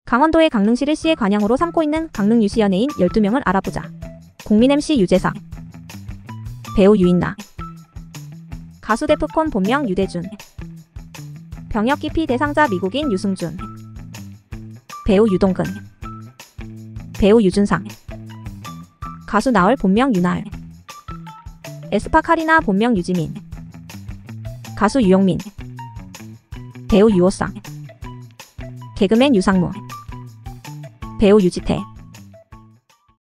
강원도의 강릉시를 시의 관양으로 삼고 있는 강릉 유시 연예인 12명을 알아보자. 국민 MC 유재석, 배우 유인나, 가수 데프콘 본명 유대준, 병역 기피 대상자 미국인 유승준, 배우 유동근, 배우 유준상, 가수 나얼 본명 유나을, 에스파 카리나 본명 유지민, 가수 유영민, 배우 유호상, 개그맨 유상무, 배우 유지태.